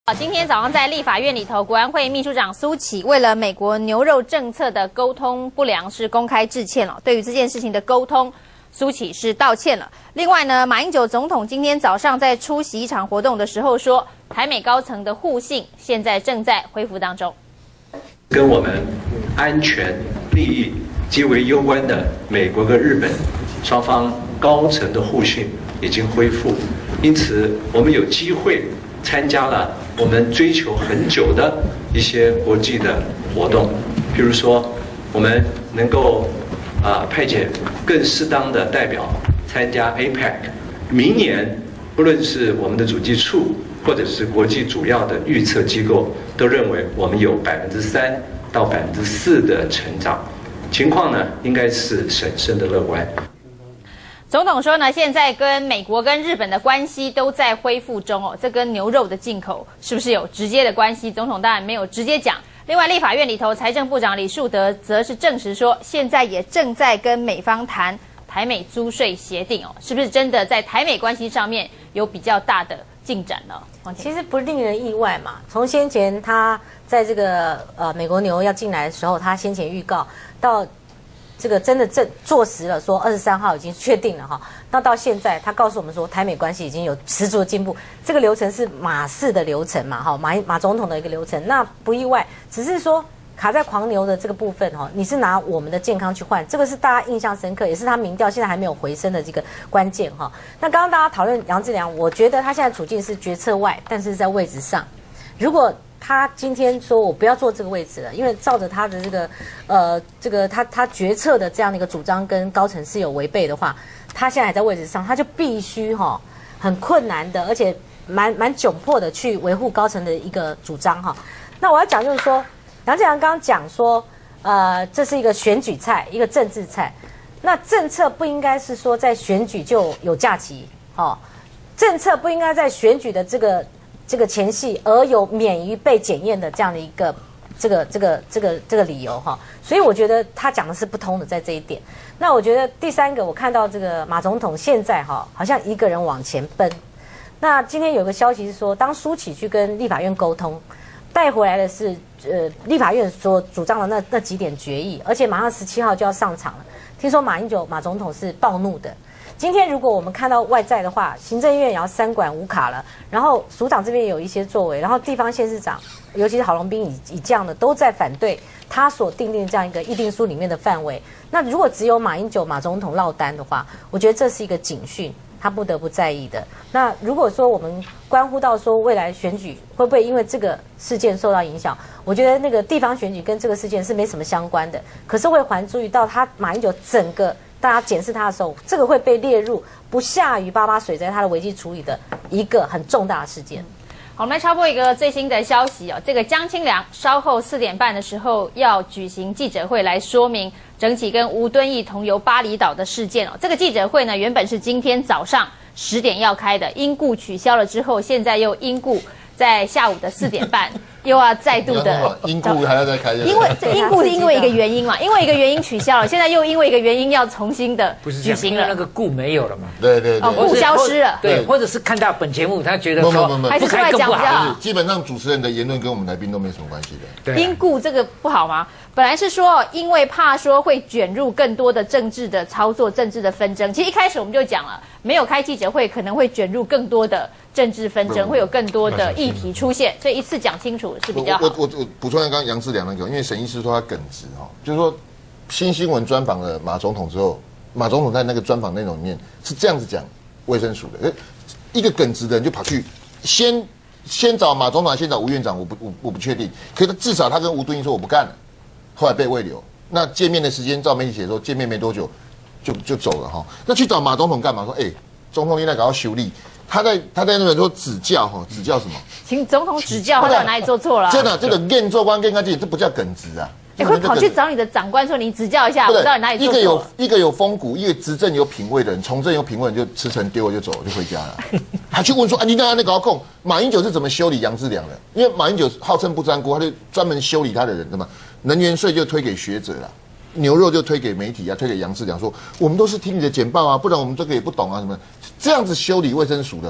今天早上在立法院里头，国安会秘书长苏起为了美国牛肉政策的沟通不良是公开致歉了。对于这件事情的沟通，苏起是道歉了。另外呢，马英九总统今天早上在出席一场活动的时候说，台美高层的互信现在正在恢复当中。 跟我们安全利益极为攸关的美国跟日本双方高层的互信已经恢复，因此我们有机会参加了我们追求很久的一些国际的活动，譬如说我们能够派遣更适当的代表参加 APEC。明年不论是我们的主计处或者是国际主要的预测机构都认为我们有3%到4%的成长，情况呢应该是审慎的乐观。 总统说呢，现在跟美国跟日本的关系都在恢复中哦，这跟牛肉的进口是不是有直接的关系？总统当然没有直接讲。另外，立法院里头，财政部长李树德则是证实说，现在也正在跟美方谈台美租税协定哦，是不是真的在台美关系上面有比较大的进展呢？ 其实不令人意外嘛，从先前他在这个美国牛要进来的时候，他先前预告到。这个真的坐实了，说23号已经确定了哈。那到现在，他告诉我们说，台美关系已经有十足的进步。这个流程是马式的流程嘛，哈，马总统的一个流程，那不意外。只是说卡在狂牛的这个部分哈，你是拿我们的健康去换，这个是大家印象深刻，也是他民调现在还没有回升的这个关键哈。那刚刚大家讨论杨志良，我觉得他现在处境是决策外，但是在位置上，如果他今天说我不要做这个位置了，因为照着他的这个他决策的这样的一个主张跟高层是有违背的话，他现在还在位置上，他就必须很困难的，而且蛮窘迫的去维护高层的一个主张哈。那我要讲就是说，杨志良刚刚讲说，这是一个选举菜，一个政治菜，那政策不应该是说在选举就有假期政策不应该在选举的这个前戏而有免于被检验的这样的一个这个理由哈，所以我觉得他讲的是不通的在这一点。那我觉得第三个，我看到这个马总统现在好像一个人往前奔。那今天有个消息是说，当苏起去跟立法院沟通，带回来的是立法院所主张的那几点决议，而且马上17号就要上场了。听说马总统是暴怒的。今天如果我们看到外在的话，行政院也要3管5卡了，然后署长这边有一些作为，然后地方县市长，尤其是郝龙斌以这样的都在反对他所订定这样一个议定书里面的范围。那如果只有马总统落单的话，我觉得这是一个警讯，他不得不在意的。那如果说我们关乎到说未来选举会不会因为这个事件受到影响，我觉得那个地方选举跟这个事件是没什么相关的，可是会还注意到他马英九整个。大家检视他的时候，这个会被列入不下于88水灾他的危机处理的一个很重大的事件。 好，我们来插播一个最新的消息哦，这个江青良稍后4点半的时候要举行记者会来说明整起跟吴敦义同游巴厘岛的事件哦。这个记者会呢，原本是今天早上10点要开的，因故取消了之后，现在又因故在下午的4点半。又要再度的因故还要再开， 因为因故是因为一个原因嘛，因为一个原因取消了，现在又因为一个原因要重新的举行了， 那个故没有了嘛？ 对， 故消失了， 对，或者是看到本节目，他觉得说还是出来讲比较好。 基本上主持人的言论跟我们来宾都没什么关系的。 因故这个不好吗？本来是说因为怕说会卷入更多的政治的操作、政治的纷争，其实一开始我们就讲了，没有开记者会可能会卷入更多的政治纷争，会有更多的议题出现，所以一次讲清楚是比较好。 我补充一下刚刚杨志良那个，因为沈医师说他耿直就是说新闻专访了马总统之后，马总统在那个专访内容里面是这样子讲卫生署的，一个耿直的人就跑去先找马总统，先找吴院长，我不确定，可是至少他跟吴敦义说我不干了，后来被慰留。那见面的时间，照媒体写说见面没多久就走了那去找马总统干嘛？说总统你来搞到修理。他在那边说指教指教什么？请总统指教，他在哪里做错了？ 真的，这个验做官跟他这不叫耿直啊！ 会跑去找你的长官说你指教一下，我知道你哪里做错了。 一个有风骨，一个执政有品味的人，从政有品味的人就吃成丢了就走了就回家了，还去问说你刚才搞空马英九是怎么修理杨志良的？因为马英九号称不沾锅，他就专门修理他的人的嘛。能源税就推给学者啦，牛肉就推给媒体啊，推给杨志良说我们都是听你的简报啊，不然我们这个也不懂啊什么。这样子修理卫生署的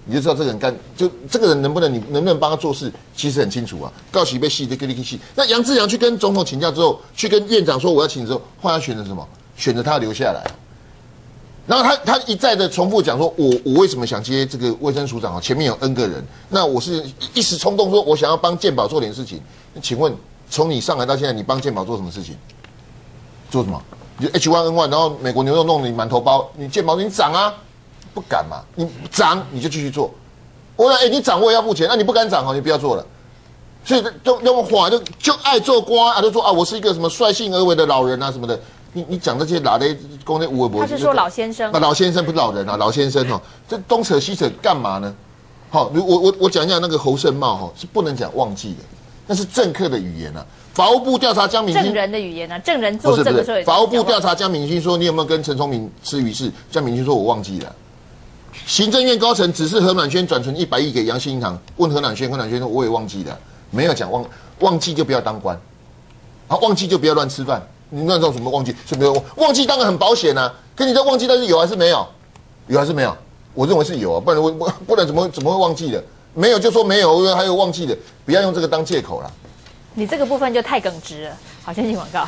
你就知道这个人就这个人能不能帮他做事，其实很清楚啊。告喜被戏就跟你戏。那杨志良去跟总统请假之后，去跟院长说我要请之后，后来他选择什么？选择他留下来。然后他一再的重复讲说，我为什么想接这个卫生署长啊？前面有 N 个人，那我是一时冲动说我想要帮健保做点事情。请问从你上来到现在，你帮健保做什么事情？做什么？你就 H1N1，然后美国牛肉弄你满头包，你健保你涨啊？不敢嘛？你涨你就继续做。我说你涨我也要付钱，那你不敢涨哦，你不要做了。所以就用话就爱做瓜啊，就说啊我是一个什么率性而为的老人啊什么的。你讲那些哪类公那无微博？ 他是说老先生， 那老先生不是老人啊，老先生哦，这东扯西扯干嘛呢？好，我讲一下那个侯胜茂哈，是不能讲忘记的，那是政客的语言啊。法务部调查江明星， 证人的语言啊，证人作证的时候也法务部调查江明星说你有没有跟陈聪明吃鱼市？江明星说我忘记了。行政院高层指示何乃轩转存100亿给阳信银行，问何乃轩说我也忘记了，没有讲忘记就不要当官，啊忘记就不要乱吃饭。你那种什么忘记？是没有忘记，当然很保险啊。可你这忘记，但是有还是没有？有还是没有？我认为是有啊，不然怎么会忘记的？没有就说没有，还有忘记的，不要用这个当借口啦。 你这个部分就太耿直了。好，先进广告。